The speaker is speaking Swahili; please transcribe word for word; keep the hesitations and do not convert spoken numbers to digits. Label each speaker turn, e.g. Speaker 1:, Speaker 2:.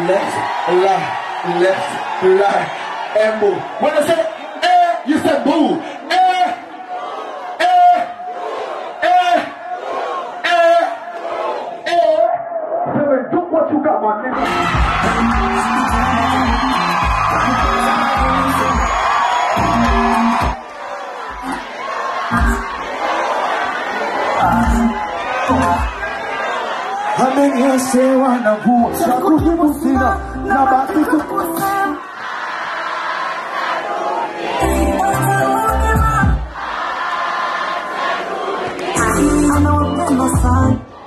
Speaker 1: left, right, left, right, and move. When I say eh, you say boo. Eh, eh, eh, eh, eh. So do what you got, my nigga. Amenyesewa na mvua za kujibu sina na basi tukusa. I know I'm